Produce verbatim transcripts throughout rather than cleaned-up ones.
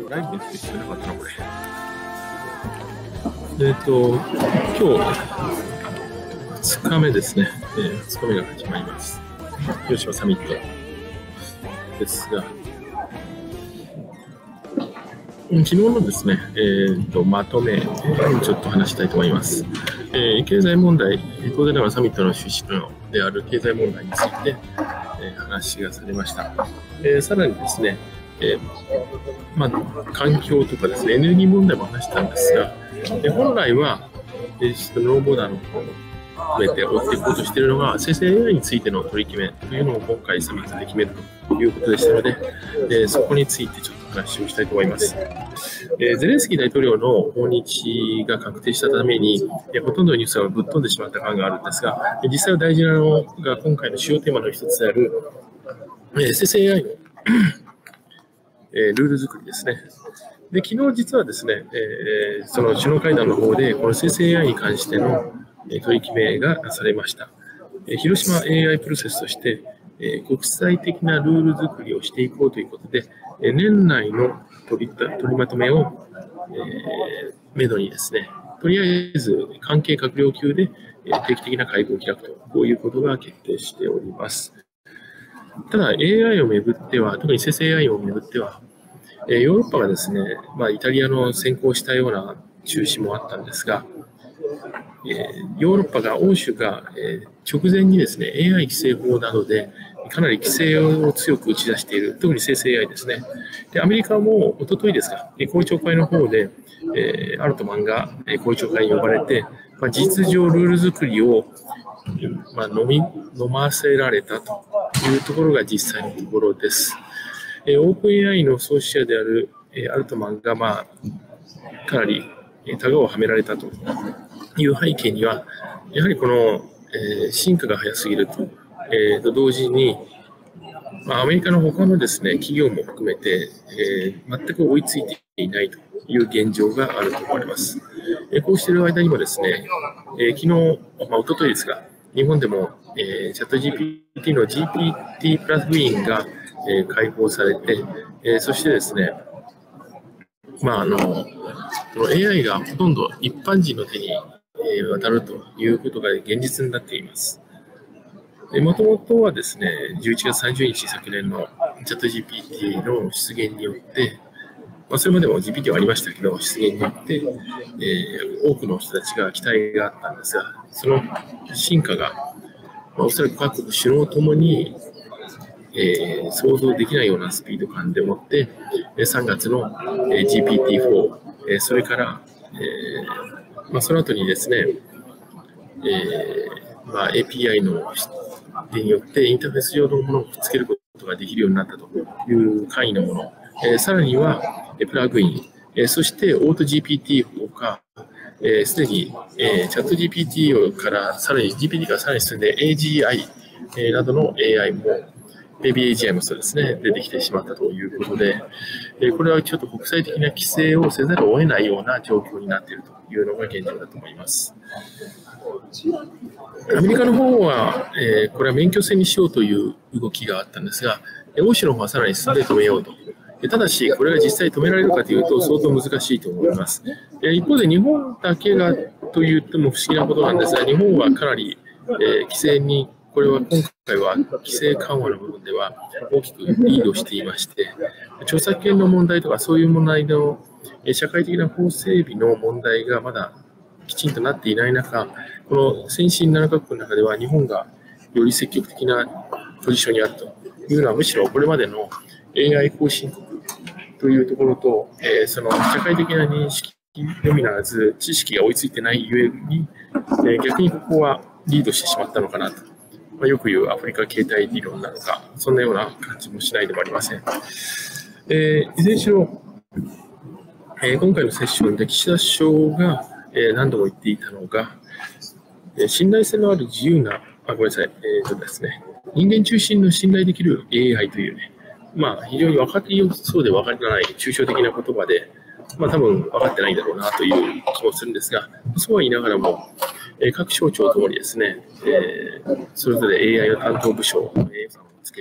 ライブについてなかったな、これ。えっ、ー、と、今日、ふつかめですね。えー、ふつかめが始まります。広島サミットですが、昨日のですね、えー、とまとめ、えー、ちょっと話したいと思います。えー、経済問題、当然ながらサミットの趣旨のである経済問題について、えー、話がされました。えー、さらにですね、えーまあ、環境とかですね、エネルギー問題も話したんですが、えー、本来は、えー、ノーボーダーの方を含めて追っていこうとしているのが、生成 エーアイ についての取り決めというのを今回サミットで決めるということでしたので、えー、そこについてちょっと話をしたいと思います。えー、ゼレンスキー大統領の訪日が確定したために、えー、ほとんどのニュースがぶっ飛んでしまった感があるんですが、実際は大事なのが今回の主要テーマの一つである、えー、生成 エーアイ のえー、ルール作りですね。で、昨日実はですね、えー、その首脳会談の方で、この生成 エーアイ に関しての取り決めがされました。えー、広島 エーアイ プロセスとして、えー、国際的なルール作りをしていこうということで、えー、年内の取り、取りまとめを、えー、めどにですね、とりあえず関係閣僚級で定期的な会合を開くと、こういうことが決定しております。ただ エーアイ をめぐっては、特に生成 エーアイ をめぐっては、ヨーロッパがですね、まあ、イタリアの先行したような中止もあったんですが、ヨーロッパが、欧州が直前にですね、エーアイ 規制法などでかなり規制を強く打ち出している、特に生成 エーアイ ですね。で、アメリカも一昨日ですか、公聴会の方で、えー、アルトマンが公聴会に呼ばれて、まあ、事実上ルール作りを、まあ、飲み、飲ませられたというところが実際のところです。オープン エーアイ の創始者であるアルトマンが、まあ、かなりタガをはめられたという背景には、やはりこの進化が早すぎると、えー、と同時に、まあ、アメリカの他のですね、企業も含めて、えー、全く追いついていないという現状があると思われます。えー、こうしている間にもですね、えー、昨日、まあ、一昨日ですが、日本でも、えー、チャット ジーピーティー の ジーピーティー プラス部員が、えー、開放されて、えー、そしてですね、まあ、あの、この エーアイ がほとんど一般人の手に、えー、渡るということが現実になっています。もともとはですね、じゅういちがつさんじゅうにち昨年のチャット ジーピーティー の出現によって、まあ、それまでも ジーピーティー はありましたけど、出現によって、えー、多くの人たちが期待があったんですが、その進化が、まあ、おそらく各国首脳ともに、えー、想像できないようなスピード感でもって、さんがつの ジーピーティーフォー、えー、それから、えーまあ、その後にですね、えーまあ、エーピーアイ のによってインターフェース上のものをくっつけることができるようになったという簡易のもの、えー、さらにはプラグイン、えー、そしてオート ジーピーティー ほか、す、えー、で、に、えー、チャット ジーピーティー からさらに ジーピーティー からさらに進んで エージーアイ、えー、などの エーアイ もベイビー エージーアイ もそうですね、出てきてしまったということで、えー、これはちょっと国際的な規制をせざるを得ないような状況になっているというのが現状だと思います。アメリカの方は、えー、これは免許制にしようという動きがあったんですが、欧州の方はさらに進んで止めようと。ただし、これが実際止められるかというと相当難しいと思います。一方で日本だけがと言っても不思議なことなんですが、日本はかなり、えー、規制に、これは今回は規制緩和の部分では大きくリードしていまして、著作権の問題とかそういう問題の社会的な法整備の問題がまだきちんとなっていない中、この先進ななかこくの中では日本がより積極的なポジションにあるというのは、むしろこれまでの エーアイ 後進国というところと、えー、その社会的な認識のみならず知識が追いついてないゆえに、えー、逆にここはリードしてしまったのかなと、まあ、よく言うアフリカ形態理論なのか、そんなような感じもしないでもありません。えー、いずれにしろ、えー、今回のセッションで岸田首相が、えー、何度も言っていたのが、えー、信頼性のある自由な、あ、ごめんなさい、えーとですね、人間中心の信頼できる エーアイ というね、まあ、非常に分かっていそうで分からない抽象的な言葉で、まあ、多分分かってないんだろうなという気もするんですが、そうは言いながらも、えー、各省庁ともにですね、えー、それぞれ エーアイ の担当部署を予算をつけて、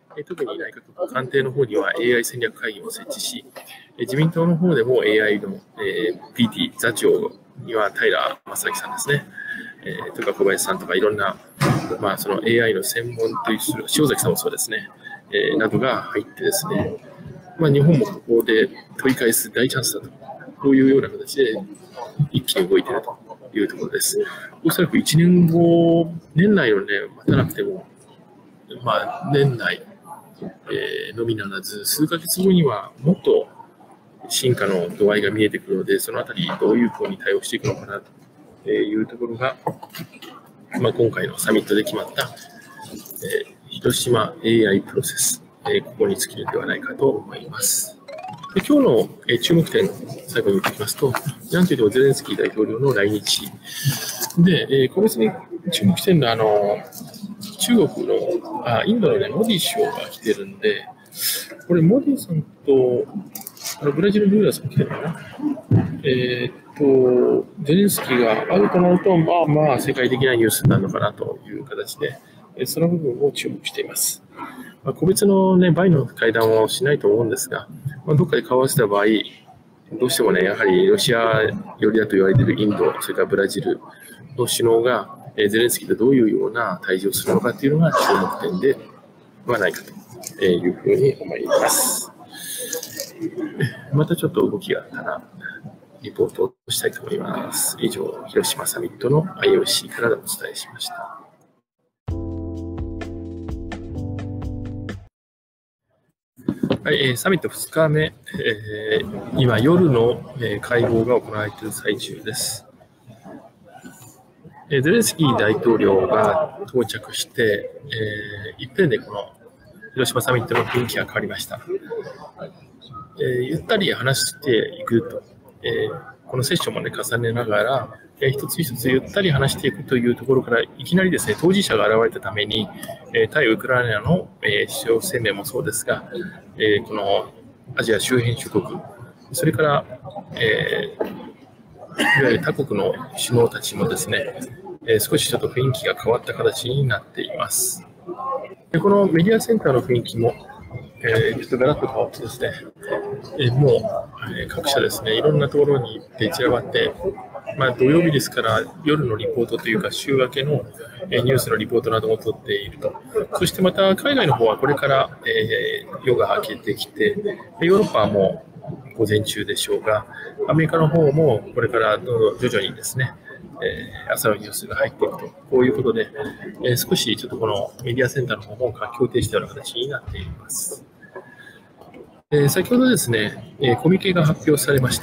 特に内閣官邸の方には エーアイ 戦略会議を設置し、自民党の方でも エーアイ の ピーティー 座長には平正明さんですね、とか小林さんとかいろんな、まあ、その エーアイ の専門とする塩崎さんもそうですね、などが入ってですね、まあ、日本もここで取り返す大チャンスだと、こういうような形で一気に動いているというところです。おそらくいちねんご、年内をね、待たなくても、まあ、年内、えー、のみならず、数ヶ月後にはもっと進化の度合いが見えてくるので、そのあたりどういうふうに対応していくのかなというところが、まあ、今回のサミットで決まった、えー、広島 エーアイ プロセス、えー、ここに尽きるのではないかと思います。で今日の、えー、注目点、最後に言っておきますと、なんといってもゼレンスキー大統領の来日。で、えー、個別に注目しているのは、あの、中国の、あ、インドのね、モディ首相が来てるんで、これ、モディさんと、あのブラジルのルーラーさん来てるのかな。えー、っと、ゼレンスキーが会うとなると、まあまあ、世界的なニュースになるのかなという形で、その部分を注目しています。まあ、個別のね、バイの会談はしないと思うんですが、まあ、どっかで交わせた場合、どうしてもね、やはりロシア寄りだと言われているインド、それからブラジルの首脳が、ゼレンスキーとどういうような対峙をするのかというのが注目点ではないかというふうに思います。またちょっと動きがあったら、リポートをしたいと思います。以上、広島サミットの アイオーシー からお伝えしました。はい、サミットふつかめ、えー、今夜の会合が行われている最中です。ゼレンスキー大統領が到着して、えー、いっぺんでこの広島サミットの雰囲気が変わりました。えー、ゆったり話していくと、えー、このセッションも、ね、重ねながら、えー、一つ一つゆったり話していくというところから、いきなりですね、当事者が現れたために、えー、対ウクライナの、えー、首脳声明もそうですが、えー、このアジア周辺諸国、それから、えー、いわゆる他国の首脳たちもですね、えー、少しちょっと雰囲気が変わった形になっています。でこのメディアセンターの雰囲気も、えー、ちょっとガラッと変わってですね、えー、もう、えー、各社ですね、いろんなところに行って散らばって、まあ、土曜日ですから夜のリポートというか週明けの、えー、ニュースのリポートなども取っていると。そしてまた海外の方はこれから、えー、夜が明けてきて、ヨーロッパはもう午前中でしょうが、アメリカの方もこれからどんどん徐々にですね、えー、朝のニュースが入っていくと、こういうことで、えー、少しちょっとこのメディアセンターの方も活況停止したような形になっています。えー、先ほどですね、えー、コミケが発表されました。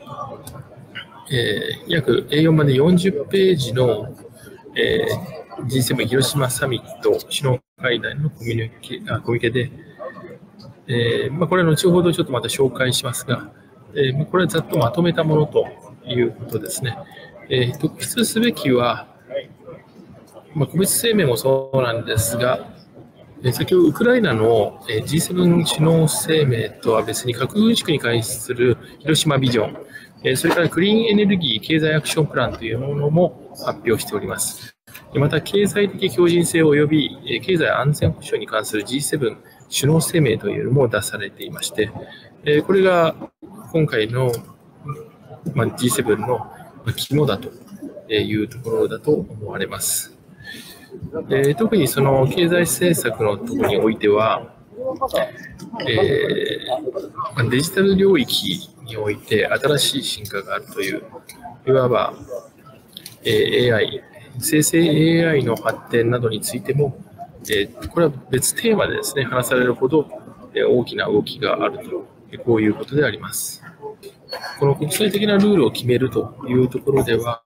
えー、約 エーよん までよんじゅっページの、えー、ジーセブン 広島サミット首脳会談のコミケ、あ、コミケで、えーまあ、これは後ほどちょっとまた紹介しますが、えー、これはざっとまとめたものということですね。えー、特筆すべきは、まあ、個別声明もそうなんですが、えー、先ほどウクライナの ジーセブン 首脳声明とは別に核軍縮に関する広島ビジョン、えー、それからクリーンエネルギー経済アクションプランというものも発表しております。また、経済的強靭性及び経済安全保障に関する ジーセブン 首脳声明というのも出されていまして、これが今回の ジーセブン の肝だというところだと思われます。特にその経済政策のところにおいては、えー、デジタル領域において新しい進化があるという、いわば、えー、エーアイ、生成 エーアイ の発展などについても、えー、これは別テーマでですね、話されるほど、えー、大きな動きがあると、こういうことであります。この国際的なルールを決めるというところでは、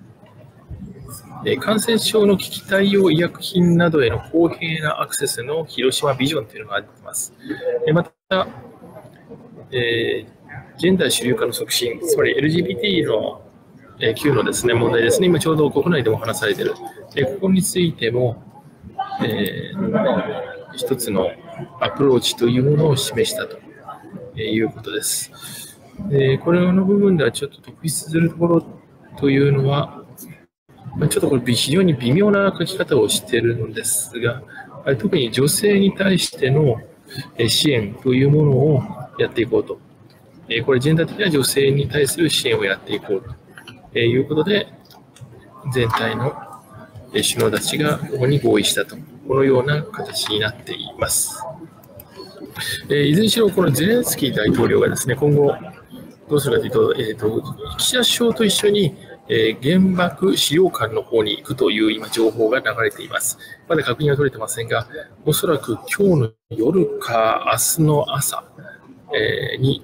感染症の危機対応医薬品などへの公平なアクセスの広島ビジョンというのが出ています。また、えー、ジェンダー主流化の促進、つまり エルジービーティー の Q のですね、問題ですね、今ちょうど国内でも話されている。ここについても、えー、一つのアプローチというものを示したということです。これの部分ではちょっと特筆するところというのは、ちょっとこれ非常に微妙な書き方をしているのですが、 特に女性に対しての支援というものをやっていこうと。これ、ジェンダー的な女性に対する支援をやっていこうということで、全体の首脳たちがここに合意したと、このような形になっています。いずれにしろ、このゼレンスキー大統領がですね、今後、どうするかというと、えーと、岸田首相と一緒に、えー、原爆資料館の方に行くという今、情報が流れています。まだ確認は取れてませんが、おそらく今日の夜か明日の朝、えー、に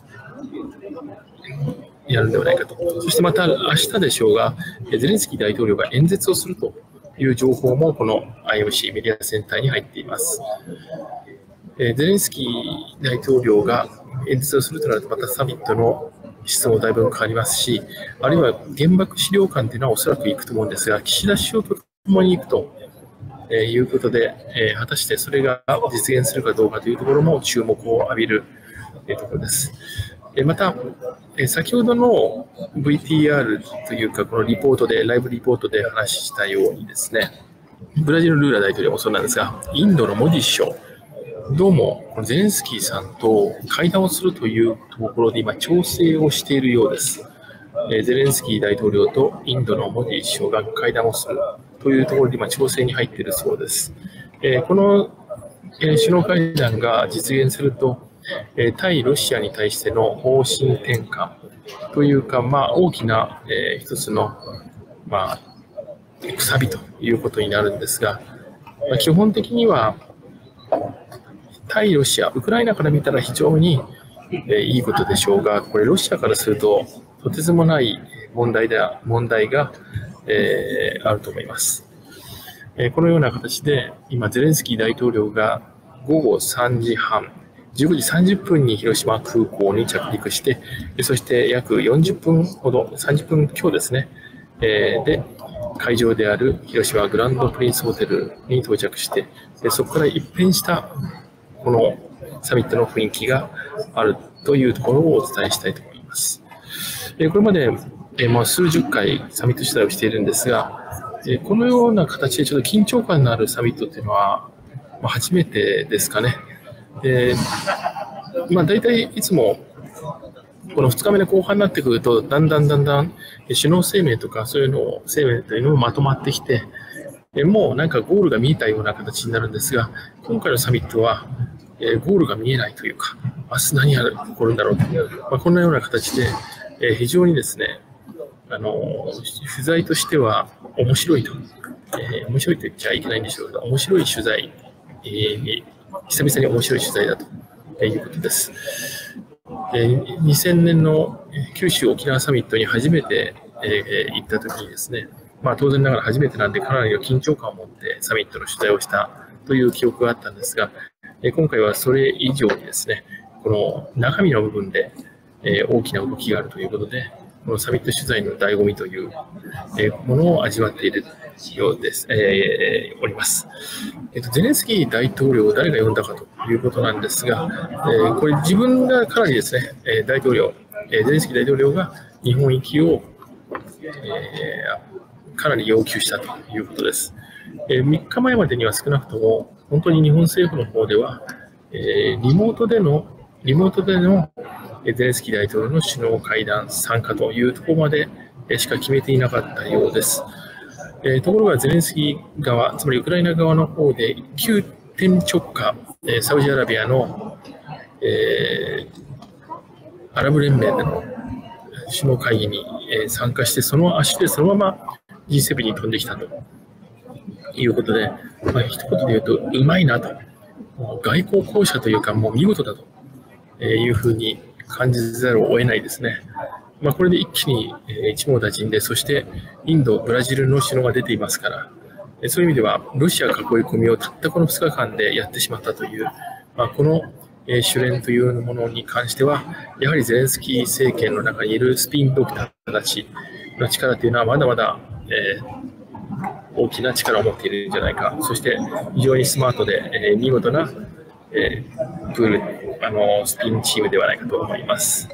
やるんではないかと。そしてまた明日でしょうが、ゼレンスキー大統領が演説をするという情報もこの アイエムシー メディアセンターに入っています。ゼレンスキー大統領が演説をするとなると、またサミットの質もだいぶ変わりますし、あるいは原爆資料館というのはおそらく行くと思うんですが、岸田首相と共に行くということで、果たしてそれが実現するかどうかというところも注目を浴びるところです。また、先ほどの ブイティーアール というか、このリポートで、ライブリポートで話したようにですね、ブラジルのルーラ大統領もそうなんですが、インドのモディ首相、どうもゼレンスキーさんと会談をするというところで今、調整をしているようです。ゼレンスキー大統領とインドのモディ首相が会談をするというところで今、調整に入っているそうです。この首脳会談が実現すると、対ロシアに対しての方針転換というか、まあ、大きな、えー、一つの、まあ、くさびということになるんですが、まあ、基本的には対ロシア、ウクライナから見たら非常に、えー、いいことでしょうが、これロシアからするととてつもない問題だ問題が、えー、あると思います。えー、このような形で今ゼレンスキー大統領がごごさんじはん、じゅうごじさんじゅっぷんに広島空港に着陸して、そして約よんじゅっぷんほど、さんじゅっぷん強ですね、えー、で、会場である広島グランドプリンスホテルに到着して、そこから一変したこのサミットの雰囲気があるというところをお伝えしたいと思います。これまで、まあ、数十回サミット取材をしているんですが、このような形でちょっと緊張感のあるサミットというのは初めてですかね。えーまあ、大体いつもこのふつかめの後半になってくると、だんだんだんだん首脳声明とかそういうのを声明というのもまとまってきて、もうなんかゴールが見えたような形になるんですが、今回のサミットはゴールが見えないというか、明日何が起こるんだろうという、まあ、こんなような形で非常にですね、あの取材としては面白いと、えー、面白いと言っちゃいけないんでしょうけど、面白い取材、えー久々に面白い取材だということです。にせんねんの九州沖縄サミットに初めて行ったときにですね、まあ、当然ながら初めてなんでかなりの緊張感を持ってサミットの取材をしたという記憶があったんですが、今回はそれ以上にですね、この中身の部分で大きな動きがあるということで、このサミット取材の醍醐味というものを味わっているようです、えー、おります。えっと、ゼレンスキー大統領を誰が呼んだかということなんですが、えー、これ自分がかなりですね、大統領、ゼレンスキー大統領が日本行きを、えー、かなり要求したということです。えー、みっかまえまでには少なくとも、本当に日本政府の方では、えー、リモートでの、リモートでのゼレンスキー大統領の首脳会談参加というところまでしか決めていなかったようです。えー、ところがゼレンスキー側、つまりウクライナ側の方で急転直下、えー、サウジアラビアの、えー、アラブ連盟での首脳会議に、えー、参加して、その足でそのまま ジーセブン に飛んできたということで、まあ、一言で言うと、うまいなと、外交公社というか、もう見事だというふうに感じざるを得ないですね。まあ、これで一気に一網打尽で、そしてインド、ブラジルの首脳が出ていますから、そういう意味ではロシア囲い込みをたったこのふつかかんでやってしまったという、まあ、この主練というものに関しては、やはりゼレンスキー政権の中にいるスピンドクターたちの力というのはまだまだ、えー、大きな力を持っているんじゃないか、そして非常にスマートで、えー、見事な、えー、プールあのスピンチームではないかと思います。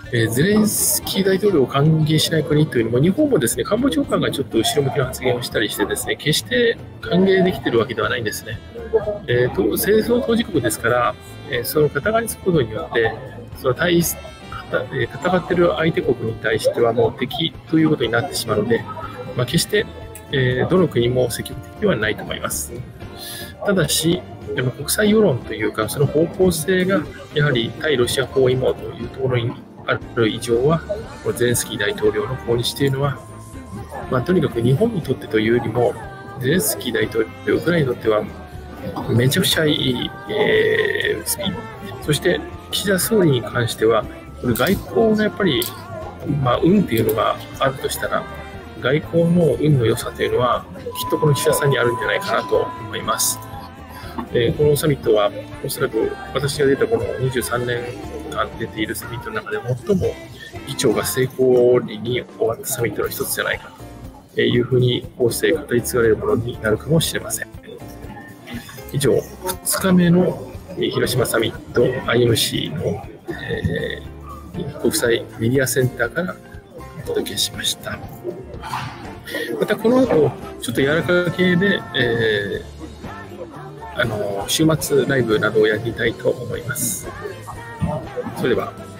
えー、ゼレンスキー大統領を歓迎しない国というのも、日本もですね、官房長官がちょっと後ろ向きの発言をしたりしてですね、決して歓迎できているわけではないんですね。えー、と戦争当事国ですから、えー、その肩がりつくことによって、その対戦っている相手国に対してはもう敵ということになってしまうので、まあ、決して、えー、どの国も積極的ではないと思います。ただし、でも国際世論というか、その方向性がやはり対ロシア包囲網というところにある以上は、ゼレンスキー大統領の訪日というのは、まあ、とにかく日本にとってというよりも、ゼレンスキー大統領、ウクライナにとってはめちゃくちゃいい、えー、スピード、そして岸田総理に関しては、これ外交のやっぱり、まあ、運というのがあるとしたら、外交の運の良さというのは、きっとこの岸田さんにあるんじゃないかなと思います。えー、このサミットは、おそらく私が出たこのにじゅうさんねんかん出ているサミットの中で最も議長が成功裏に終わったサミットの一つじゃないかというふうに後世語り継がれるものになるかもしれません。以上、ふつかめの広島サミット アイエムシー の、えー、国際メディアセンターからお届けしました。またこの後、ちょっと柔らか系で、えーあの週末ライブなどをやりたいと思います。それでは。